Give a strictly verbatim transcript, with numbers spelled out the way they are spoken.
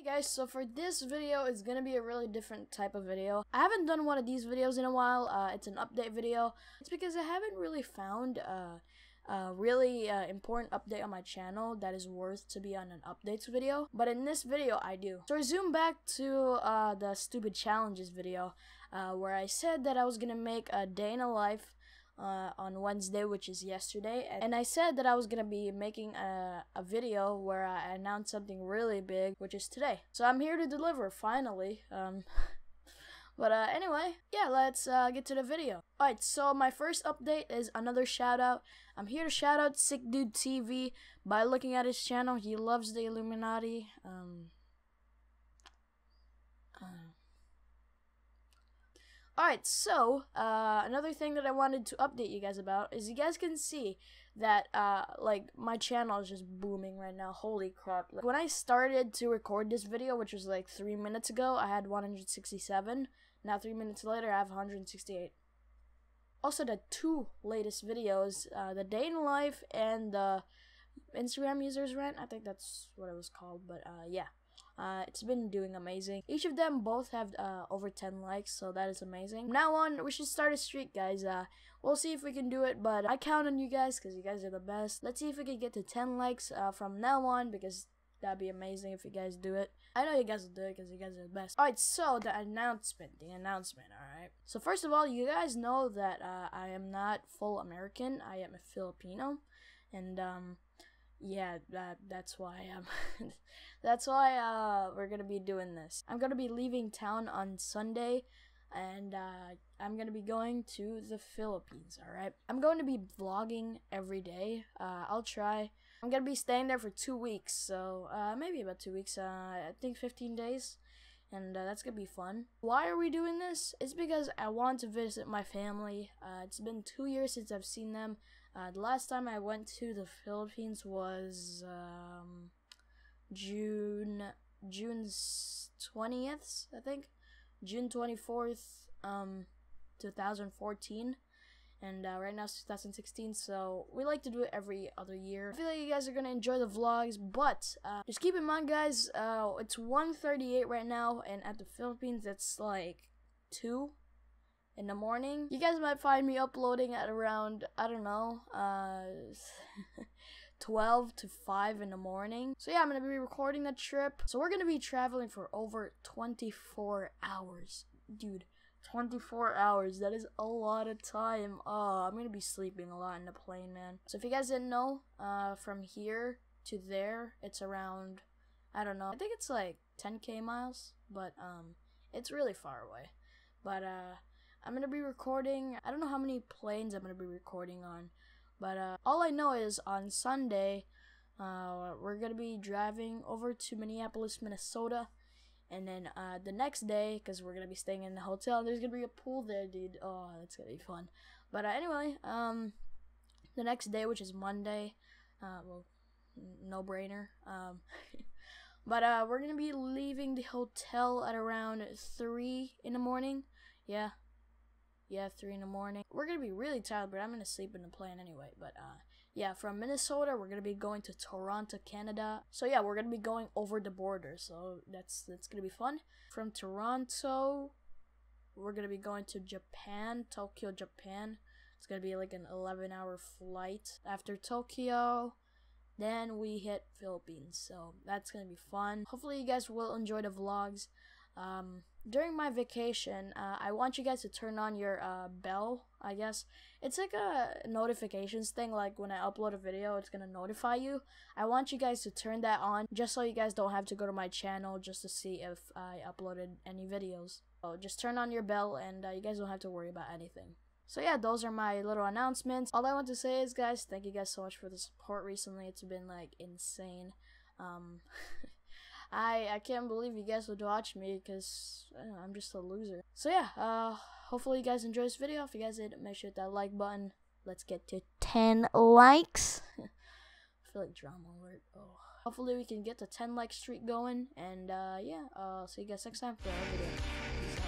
Guys, so for this video, it's gonna be a really different type of video. I haven't done one of these videos in a while. Uh, it's an update video. It's because I haven't really found uh, a really uh, important update on my channel that is worth to be on an updates video. But in this video, I do. So I zoom back to uh, the stupid challenges video uh, where I said that I was gonna make a day in a life Uh, on Wednesday, which is yesterday, and I said that I was gonna be making a, a video where I announced something really big, which is today. So I'm here to deliver, finally. Um, but uh, anyway, yeah, let's uh, get to the video. Alright, so my first update is another shout out. I'm here to shout out Sick Dude T V by looking at his channel. He loves the Illuminati. Um, uh, Alright, so, uh, another thing that I wanted to update you guys about is you guys can see that, uh, like, my channel is just booming right now. Holy crap. Like, when I started to record this video, which was like three minutes ago, I had one hundred sixty-seven. Now, three minutes later, I have one hundred sixty-eight. Also, the two latest videos, uh, the day in life and the Instagram users rant, I think that's what it was called, but, uh, yeah. Uh, it's been doing amazing. Each of them both have uh, over ten likes, so that is amazing. From now on, we should start a streak, guys. Uh, we'll see if we can do it, but I count on you guys because you guys are the best. Let's see if we can get to ten likes uh, from now on, because that'd be amazing if you guys do it. I know you guys will do it because you guys are the best. Alright, so the announcement, the announcement, alright. So first of all, you guys know that uh, I am not full American. I am a Filipino, and um... yeah, that that's why um that's why uh we're gonna be doing this. I'm gonna be leaving town on Sunday, and uh I'm gonna be going to the Philippines. All right, I'm going to be vlogging every day. Uh, I'll try. I'm gonna be staying there for two weeks, so uh maybe about two weeks. Uh, I think fifteen days. And uh, that's gonna be fun. Why are we doing this? It's because I want to visit my family. Uh, it's been two years since I've seen them. Uh, the last time I went to the Philippines was um, June June twentieth, I think, June twenty-fourth, um, two thousand fourteen. And uh, right now it's two thousand sixteen, so we like to do it every other year. I feel like you guys are gonna enjoy the vlogs, but uh, just keep in mind, guys, uh, it's one thirty-eight right now, and at the Philippines it's like two in the morning. You guys might find me uploading at around, I don't know, uh, twelve to five in the morning. So yeah, I'm gonna be recording the trip. So we're gonna be traveling for over twenty-four hours, dude. twenty-four hours, that is a lot of time. Oh, I'm gonna be sleeping a lot in the plane, man. So if you guys didn't know, uh, from here to there, it's around, I don't know, I think it's like ten K miles, but, um, it's really far away. But, uh, I'm gonna be recording, I don't know how many planes I'm gonna be recording on, but, uh, all I know is on Sunday, uh, we're gonna be driving over to Minneapolis, Minnesota. And then uh, the next day, because we're going to be staying in the hotel, there's going to be a pool there, dude. Oh, that's going to be fun. But uh, anyway, um, the next day, which is Monday, uh, well, no-brainer. Um, but uh, we're going to be leaving the hotel at around three in the morning. Yeah. Yeah, three in the morning. We're going to be really tired, but I'm going to sleep in the plane anyway. But, uh, yeah, from Minnesota, we're going to be going to Toronto, Canada. So, yeah, we're going to be going over the border. So, that's that's going to be fun. From Toronto, we're going to be going to Japan, Tokyo, Japan. It's going to be like an eleven hour flight. After Tokyo, then we hit Philippines. So, that's going to be fun. Hopefully, you guys will enjoy the vlogs. Um, during my vacation, uh, I want you guys to turn on your uh, bell, I guess. It's like a notifications thing, like when I upload a video, it's gonna notify you. I want you guys to turn that on, just so you guys don't have to go to my channel just to see if I uploaded any videos. So just turn on your bell, and uh, you guys don't have to worry about anything. So yeah, those are my little announcements. All I want to say is, guys, thank you guys so much for the support recently. It's been, like, insane. Um... I, I can't believe you guys would watch me, because I'm just a loser. So yeah, uh, hopefully you guys enjoyed this video. If you guys did, make sure to hit that like button. Let's get to ten likes. I feel like drama alert. Oh. Hopefully we can get the ten like streak going. And uh, yeah, uh, see you guys next time for another video. Peace out.